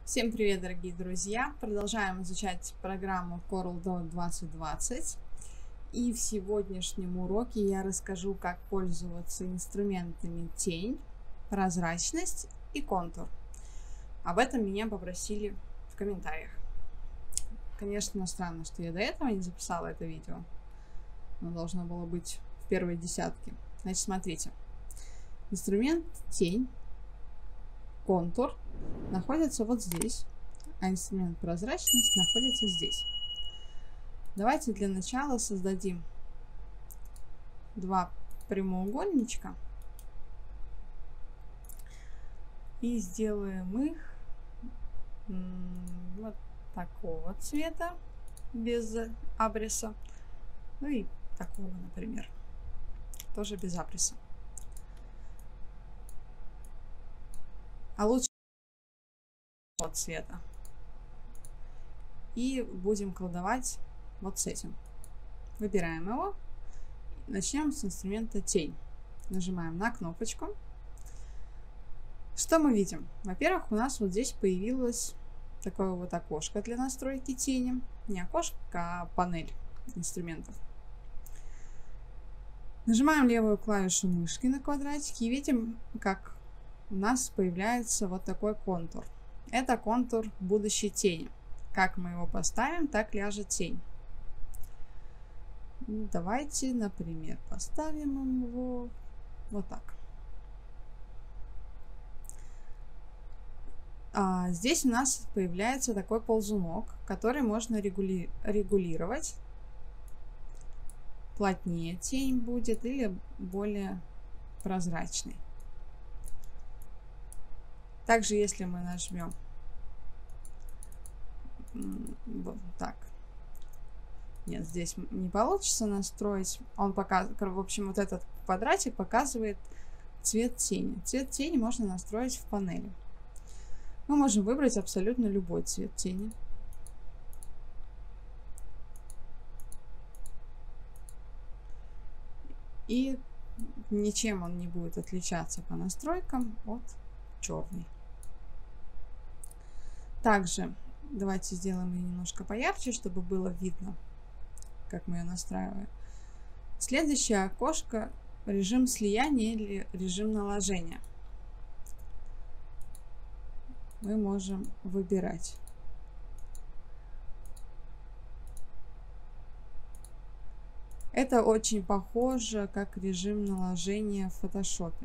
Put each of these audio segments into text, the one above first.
Всем привет, дорогие друзья! Продолжаем изучать программу CorelDRAW 2020. И в сегодняшнем уроке я расскажу, как пользоваться инструментами тень, прозрачность и контур. Об этом меня попросили в комментариях. Конечно, странно, что я до этого не записала это видео. Оно должно было быть в первой десятке. Значит, смотрите. Инструмент тень, контур находится вот здесь, а инструмент прозрачность находится здесь. Давайте для начала создадим два прямоугольничка и сделаем их вот такого цвета, без абриса, ну и такого, например, тоже без абриса. А лучше вот цвета. И будем колдовать вот с этим. Выбираем его. Начнем с инструмента тень. Нажимаем на кнопочку. Что мы видим? Во-первых, у нас вот здесь появилось такое вот окошко для настройки тени. Не окошко, а панель инструментов. Нажимаем левую клавишу мышки на квадратике и видим, как у нас появляется вот такой контур. Это контур будущей тени. Как мы его поставим, так ляжет тень. Давайте, например, поставим его вот так. Здесь у нас появляется такой ползунок, который можно регулировать. Плотнее тень будет или более прозрачный. Также, если мы нажмем вот так, нет, здесь не получится настроить. Он показывает, в общем, вот этот квадратик показывает цвет тени. Цвет тени можно настроить в панели. Мы можем выбрать абсолютно любой цвет тени. И ничем он не будет отличаться по настройкам от черный. Также давайте сделаем ее немножко поярче, чтобы было видно, как мы ее настраиваем. Следующее окошко — режим слияния или режим наложения. Мы можем выбирать. Это очень похоже как режим наложения в фотошопе.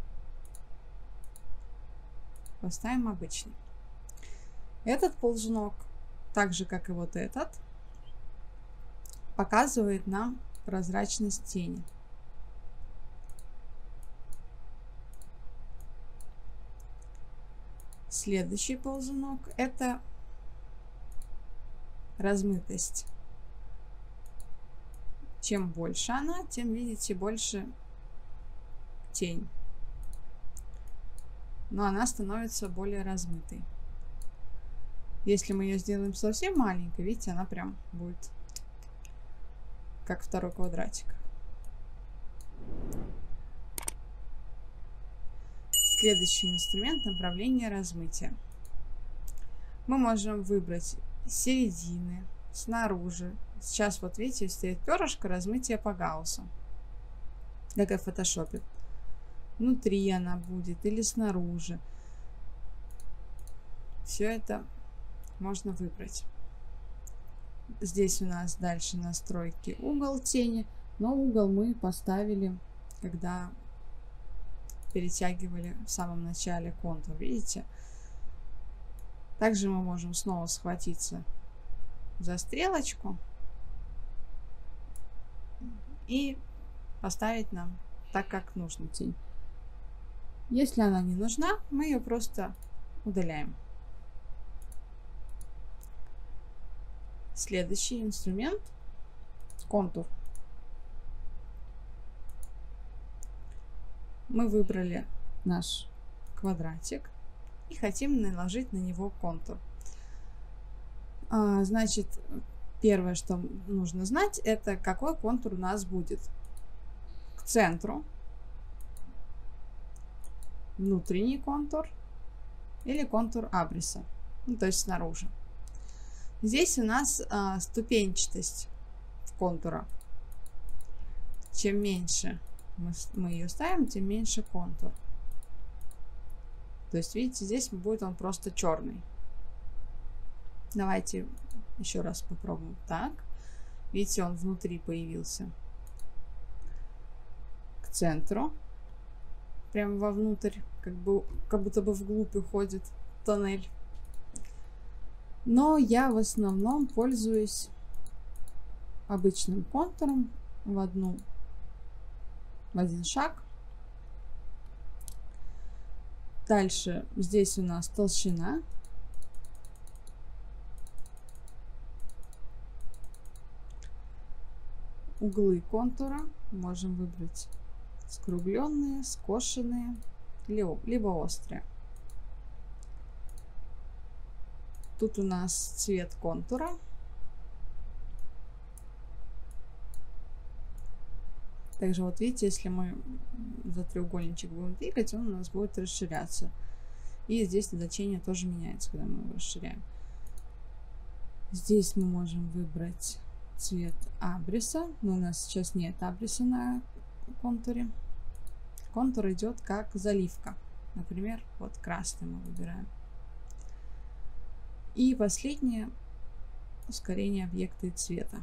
Поставим обычный. Этот ползунок, так же как и вот этот, показывает нам прозрачность тени. Следующий ползунок — это размытость. Чем больше она, тем, видите, больше тень. Но она становится более размытой. Если мы ее сделаем совсем маленькой, видите, она прям будет как второй квадратик. Следующий инструмент — направление размытия. Мы можем выбрать середины, снаружи. Сейчас вот видите, стоит перышко, размытие по Гауссу, как и в фотошопе. Внутри она будет или снаружи. Все это можно выбрать. Здесь у нас дальше настройки угол тени, но угол мы поставили, когда перетягивали в самом начале контур, видите? Также мы можем снова схватиться за стрелочку и поставить нам так, как нужно тень. Если она не нужна, мы ее просто удаляем. Следующий инструмент — контур. Мы выбрали наш квадратик и хотим наложить на него контур. Значит, первое, что нужно знать, это какой контур у нас будет. К центру, внутренний контур или контур абриса. ну, то есть снаружи. Здесь у нас ступенчатость контура. Чем меньше мы ее ставим, тем меньше контур. То есть, видите, здесь будет он просто черный. Давайте еще раз попробуем. Так. Видите, он внутри появился. К центру. Прямо вовнутрь, как будто бы вглубь уходит тоннель. Но я в основном пользуюсь обычным контуром в один шаг. Дальше здесь у нас толщина. Углы контура можем выбрать скругленные, скошенные, либо острые. Тут у нас цвет контура. Также вот видите, если мы за треугольничек будем двигать, он у нас будет расширяться. И здесь значение тоже меняется, когда мы его расширяем. Здесь мы можем выбрать цвет абриса, но у нас сейчас нет абриса на контуре. Контур идет как заливка. Например, вот красный мы выбираем. И последнее — ускорение объекта и цвета.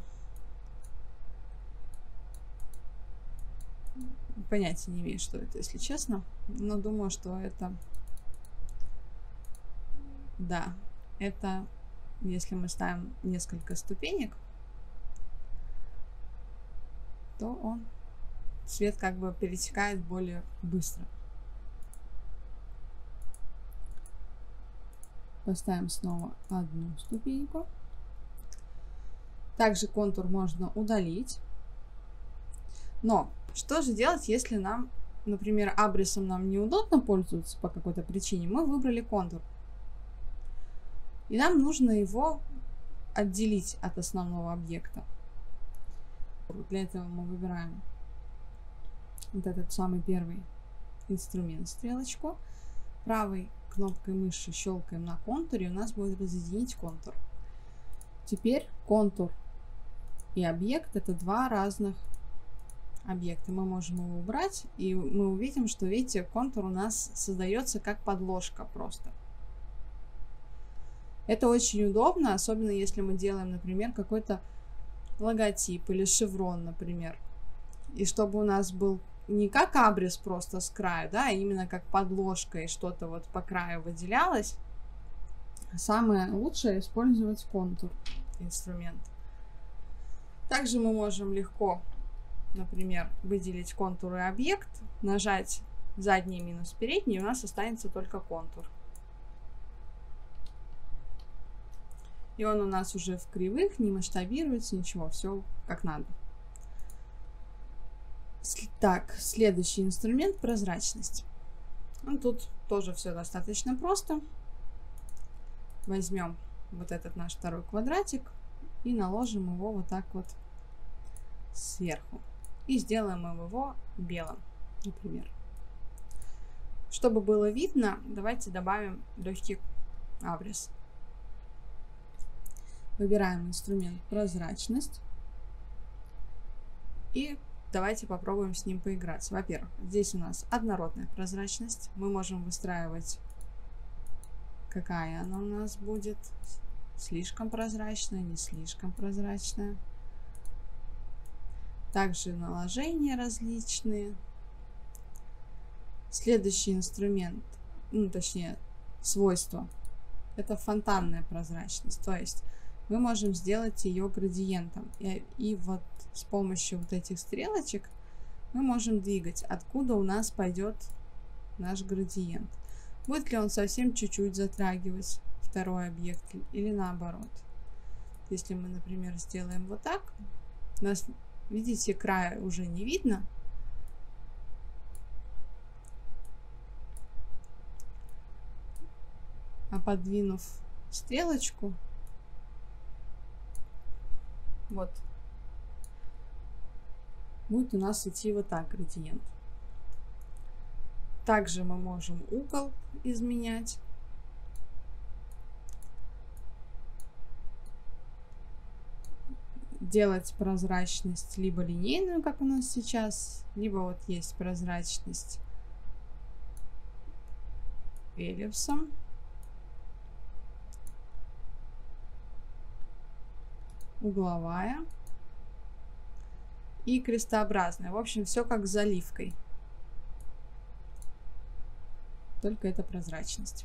Понятия не имею, что это, если честно, но думаю, что это, да, это если мы ставим несколько ступенек, то цвет как бы перетекает более быстро. Поставим снова одну ступеньку. Также контур можно удалить. Но что же делать, если нам, например, абрисом нам неудобно пользоваться по какой-то причине? Мы выбрали контур. И нам нужно его отделить от основного объекта. Для этого мы выбираем вот этот самый первый инструмент, стрелочку. Правой кнопкой мыши щелкаем на контуре, и у нас будет разъединить контур. Теперь контур и объект — это два разных объекта. Мы можем его убрать, и мы увидим, что, видите, контур у нас создается как подложка просто. Это очень удобно, особенно если мы делаем, например, какой-то логотип или шеврон, например. И чтобы у нас был не как абрис просто с краю, да, а именно как подложка, и что-то вот по краю выделялось, самое лучшее использовать контур инструмент. Также мы можем легко, например, выделить контур и объект, нажать задний минус передний, и у нас останется только контур. И он у нас уже в кривых, не масштабируется, ничего, все как надо. Так, следующий инструмент — прозрачность. Ну, тут тоже все достаточно просто. Возьмем вот этот наш второй квадратик и наложим его вот так вот сверху. И сделаем его белым, например. Чтобы было видно, давайте добавим легкий абрис. Выбираем инструмент прозрачность. И давайте попробуем с ним поиграться. Во-первых, здесь у нас однородная прозрачность. Мы можем выстраивать, какая она у нас будет. Слишком прозрачная, не слишком прозрачная. Также наложения различные. Следующий инструмент, ну точнее свойство, это фонтанная прозрачность. То есть мы можем сделать ее градиентом. И вот с помощью вот этих стрелочек мы можем двигать, откуда у нас пойдет наш градиент. Будет ли он совсем чуть-чуть затрагивать второй объект или наоборот. Если мы, например, сделаем вот так, у нас, видите, края уже не видно. А подвинув стрелочку, вот, будет у нас идти вот так градиент. Также мы можем угол изменять. делать прозрачность либо линейную, как у нас сейчас, либо вот есть прозрачность эллипсом. Угловая и крестообразная. В общем, все как с заливкой. Только это прозрачность.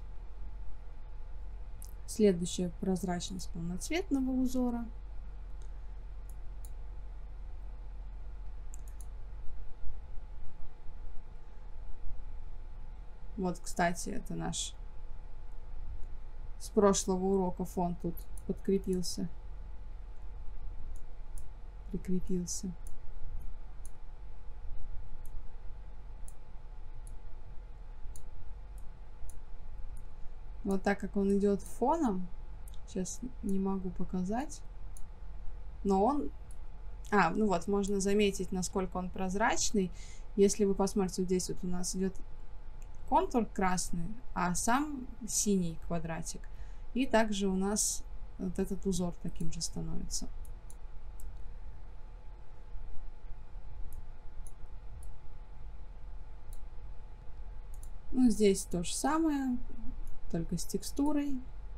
Следующая прозрачность полноцветного узора. Вот, кстати, это наш с прошлого урока фон тут подкрепился. Прикрепился. Вот так как он идет фоном, сейчас не могу показать, но он, ну вот, можно заметить, насколько он прозрачный. Если вы посмотрите, вот здесь вот у нас идет контур красный, а сам синий квадратик. И также у нас вот этот узор таким же становится. Ну, здесь то же самое, только с текстурой.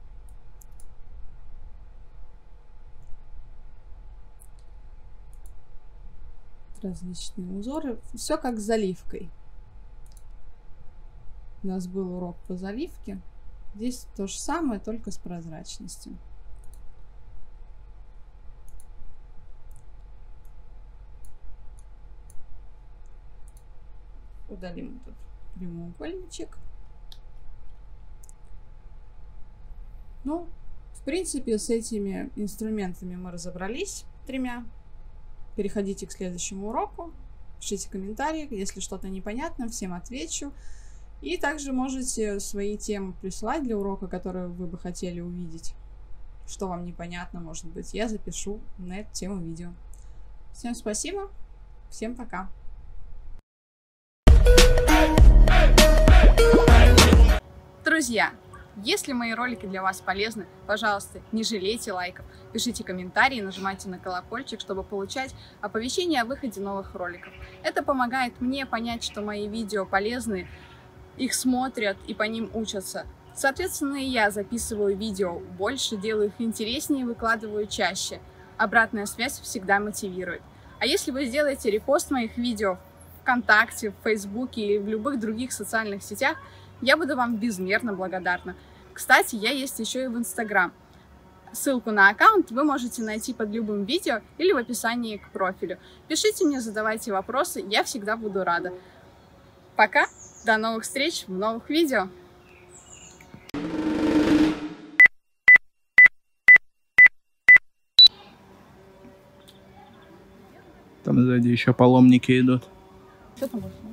Различные узоры. Все как с заливкой. У нас был урок по заливке. Здесь то же самое, только с прозрачностью. Удалим этот прямоугольничек. Ну, в принципе, с этими инструментами мы разобрались, 3. Переходите к следующему уроку, пишите комментарии, если что-то непонятно, всем отвечу. И также можете свои темы присылать для урока, которые вы бы хотели увидеть. Что вам непонятно, может быть, я запишу на эту тему видео. Всем спасибо, всем пока. Друзья, если мои ролики для вас полезны, пожалуйста, не жалейте лайков, пишите комментарии, нажимайте на колокольчик, чтобы получать оповещения о выходе новых роликов. Это помогает мне понять, что мои видео полезны, их смотрят и по ним учатся. Соответственно, и я записываю видео больше, делаю их интереснее и выкладываю чаще. Обратная связь всегда мотивирует. А если вы сделаете репост моих видео ВКонтакте, в Фейсбуке или в любых других социальных сетях, я буду вам безмерно благодарна. Кстати, я есть еще и в Инстаграм. Ссылку на аккаунт вы можете найти под любым видео или в описании к профилю. Пишите мне, задавайте вопросы, я всегда буду рада. Пока, до новых встреч в новых видео. Там сзади еще паломники идут. Что там больше?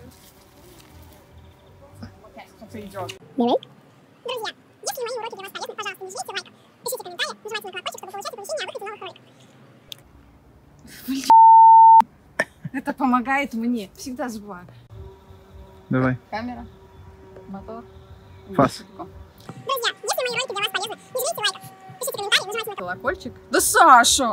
Кто-то идет. Давай. Друзья, если мои уроки для вас полезны, пожалуйста, не жалейте лайков. Пишите комментарии, нажимайте на колокольчик, чтобы получать оповещения о выходе новых роликов. Это помогает мне. Всегда забываю. Давай. Камера, мотор. Фас. Друзья, если мои ролики для вас полезны, не жалейте лайков. Пишите комментарии, нажимайте на Колокольчик. Да, Саша!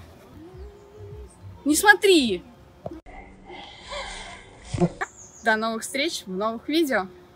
Не смотри! До новых встреч в новых видео.